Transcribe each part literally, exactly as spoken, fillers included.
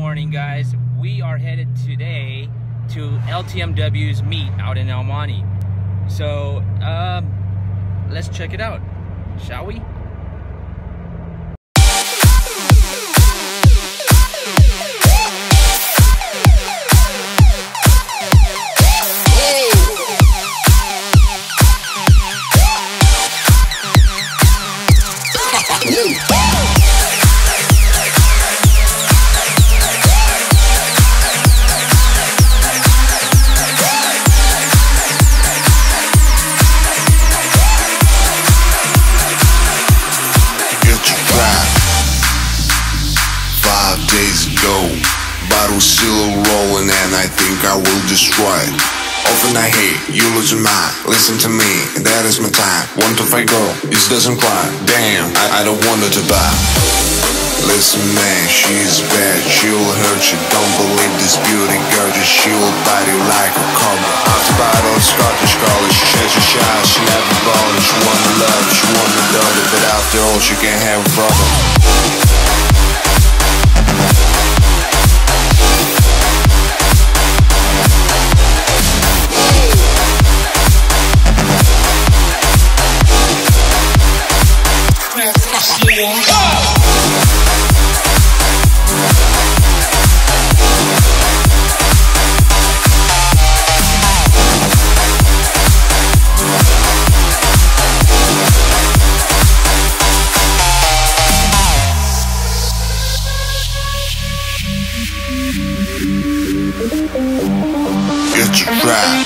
morning, guys. We are headed today to L T M W's meet out in El Monte. So um, let's check it out, shall we? Bottle still rolling and I think I will destroy it. Often I hate, you lose your mind. Listen to me, that is my time. Want to fight girl, this doesn't cry. Damn, I, I don't want her to buy. Listen man, she's bad, she'll hurt you. Don't believe this beauty girl, just she'll bite you like a cobra. After bottle, Scottish college, she sheds her shine, she never bothered. She want the love, she want the daughter, but after all she can't have a problem. Get your trap.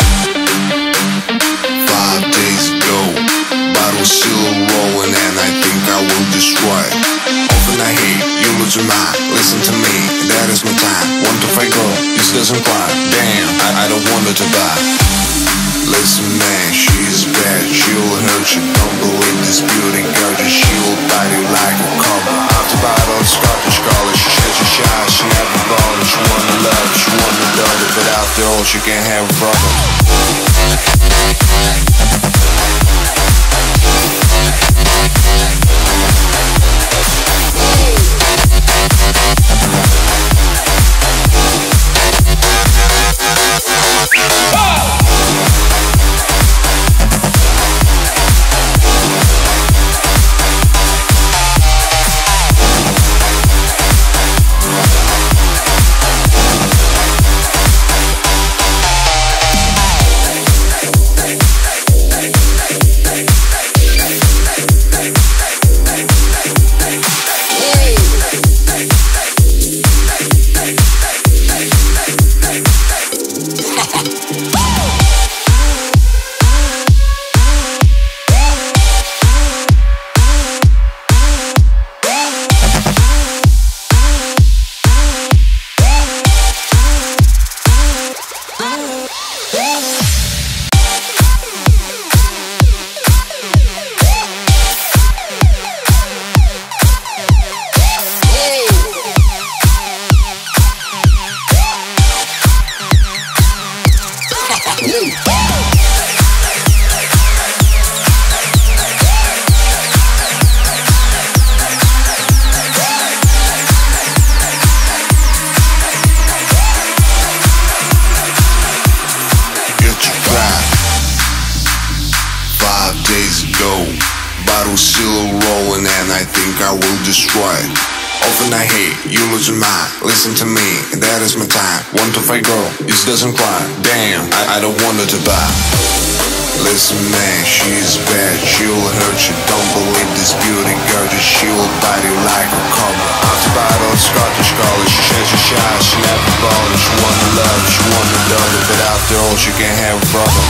Five days ago, bottle still rolling and I think I will destroy it. Often I hate, you lose your mind. Listen to me, that is my time. Want to fight girl, this doesn't cry. Damn, I, I don't want her to buy. Listen man, she's bad, she'll hurt you. Don't believe this beauty girl, just she'll bite you like a cobra. After bottle, Scottish college, she sheds her shine, she never bothered. She want the love, she want the daughter, but after all she can't have a problem. Bottle still rolling and I think I will destroy it. Often I hate, you lose your mind. Listen to me, that is my time. Want to fight girl, this doesn't cry. Damn, I, I don't want her to buy. Listen man, she's bad, she'll hurt you. Don't believe this beauty girl, just she'll bite you like a cobra. After bottle, Scottish college, she sheds her shine, she never bothered. She want the love, she want the daughter, but after all she can't have a problem.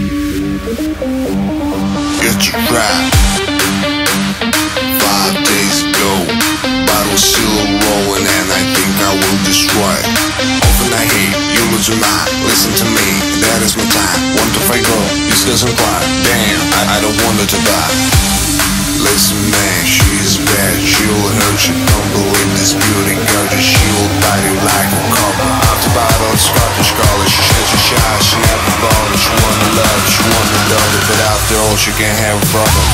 Get your rap. Five days lose your mind. Listen to me, that is my time. Want to fight, girl, you still some cry. Damn, I, I don't want her to die. Listen man, she's bad, she'll hurt you. Don't believe this beauty girl, just she'll bite you like a cobra. After battle, Scottish college, she says she's shy, she never bothered. She wanna love, she wanna love it, but after all, she can't have a brother.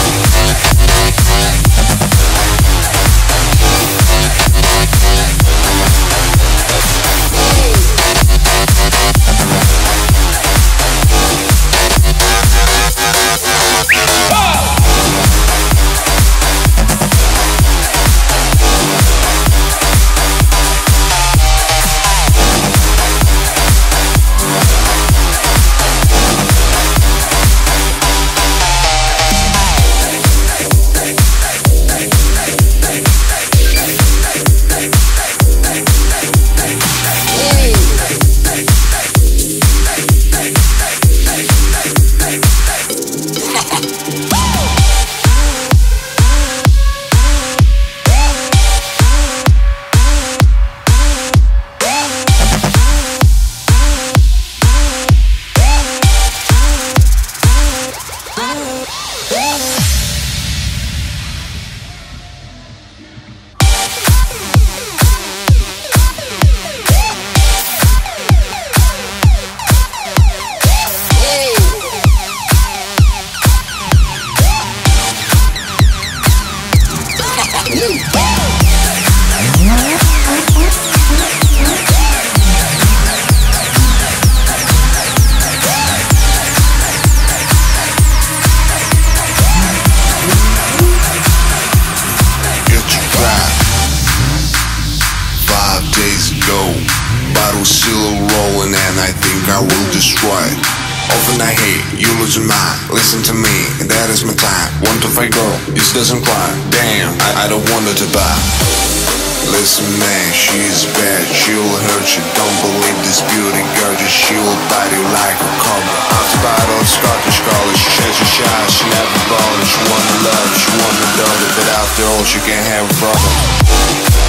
Bottle still rolling and I think I will destroy. Often I hate, you lose your mind. Listen to me, that is my time. Want to fight, girl, you still some cry. Damn, I, I don't want her to die. Listen man, she's bad, she'll hurt you. Don't believe this beauty girl, just she'll bite you like a cobra. After battle, Scottish college, she says she's shy, she never bothered. She wanna love, she wanna love it, but after all, she can't have a brother.